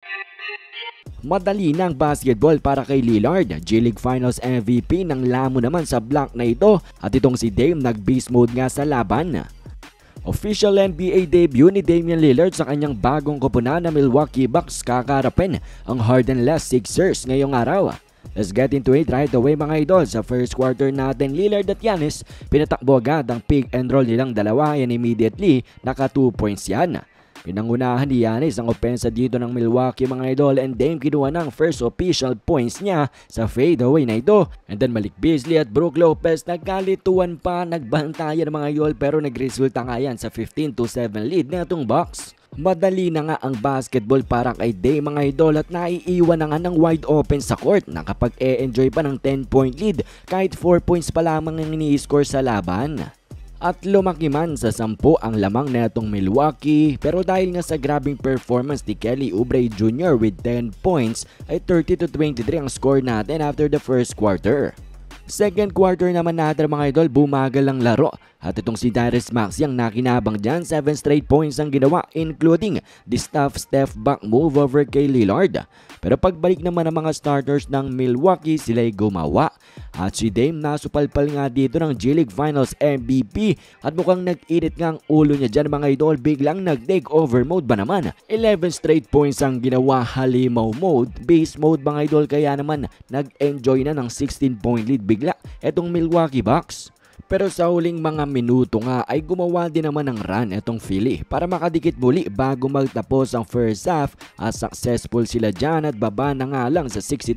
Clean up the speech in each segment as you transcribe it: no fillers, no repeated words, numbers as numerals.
Madali ng basketball para kay Lillard. G-League Finals MVP ng lamo naman sa block na ito at itong si Dame nag-beast mode nga sa laban. Official NBA debut ni Damian Lillard sa kanyang bagong koponan na Milwaukee Bucks, kakarapin ang Harden-less Sixers ngayong araw. Let's get into it right away mga idol. Sa first quarter natin, Lillard at Giannis pinatakbo agad ang pick and roll nilang dalawa, and immediately naka 2 points yan. Pinangunahan ni Giannis ang opensa dito ng Milwaukee mga idol, and Dame kinuha ng first official points niya sa fadeaway na ito. And then Malik Beasley at Brook Lopez nagkalituan pa, nagbantayan mga idol, pero nagresulta nga yan sa 15-7 lead na itong Bucks. Madali na nga ang basketball para kay Dame mga idol, at naiiwan na nga ng wide open sa court na kapag enjoy pa ng 10-point lead kahit 4 points pa lamang ang ini-score sa laban. At lumaki man sa 10 ang lamang na itong Milwaukee, pero dahil nga sa grabing performance ni Kelly Oubre Jr. with 10 points ay 30-23 ang score natin after the first quarter. Second quarter naman natin mga idol, bumagal ang laro. At itong si Tyrese Maxey ang nakinabang dyan, 7 straight points ang ginawa, including the step back move over kay Lillard. Pero pagbalik naman ng mga starters ng Milwaukee, sila'y gumawa. At si Dame nasupalpal nga dito ng G-League Finals MVP, at mukhang nag-init nga ang ulo niya dyan mga idol, biglang nag-take over mode ba naman. 11 straight points ang ginawa, halimaw mode, base mode mga idol, kaya naman nag-enjoy na ng 16-point lead bigla etong Milwaukee Bucks. Pero sa huling mga minuto nga ay gumawa din naman ng run etong Philly para makadikit muli bago magtapos ang first half, at successful sila dyan at baba na nga lang sa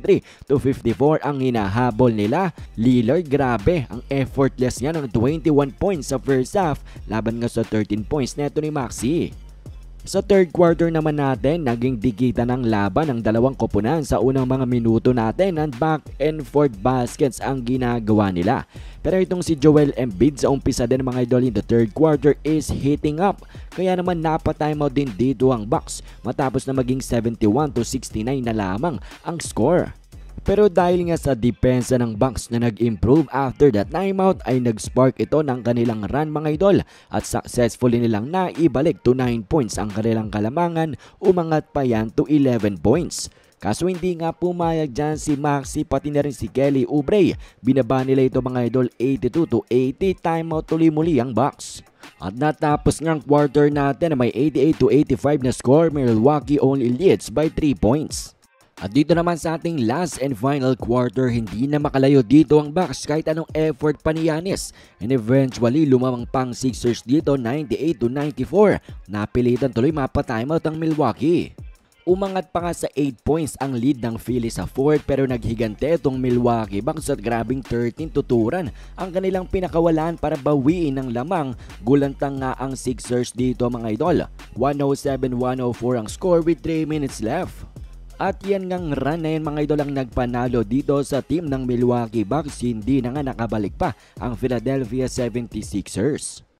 63-54 ang hinahabol nila. Lillard, grabe ang effortless niya ng 21 points sa first half laban nga sa 13 points neto ni Maxey. Sa third quarter naman natin, naging digita ng laban ng dalawang koponan. Sa unang mga minuto natin, and back and forth baskets ang ginagawa nila. Pero itong si Joel Embiid sa umpisa din mga idol in the third quarter is heating up. Kaya naman napatimeout din dito ang Bucks matapos na maging 71-69 na lamang ang score. Pero dahil nga sa depensa ng Bucks na nag-improve after that timeout ay nag-spark ito ng kanilang run mga idol, at successfully nilang naibalik to 9 points ang kanilang kalamangan, umangat pa yan to 11 points. Kaso hindi nga pumayag dyan si Maxey pati na rin si Kelly Oubre. Binaba nila ito mga idol 82-80, timeout tuloy muli ang Bucks. At natapos ngang quarter natin na may 88-85 na score, Milwaukee only leads by 3 points. At dito naman sa ating last and final quarter, hindi na makalayo dito ang Bucks kahit anong effort pa ni Giannis, and eventually lumamang pang Sixers dito 98-94. Napilitan tuloy mapatimeout ang Milwaukee. Umangat pa nga sa 8 points ang lead ng Philly sa fourth, pero naghigante itong Milwaukee Bucks at grabing 13-2 ang kanilang pinakawalan para bawiin ng lamang. Gulantang nga ang Sixers dito mga idol, 107-104 ang score with 3 minutes left. At yan ngang run na yan mga idol ang nagpanalo dito sa team ng Milwaukee Bucks. Hindi na nga nakabalik pa ang Philadelphia 76ers.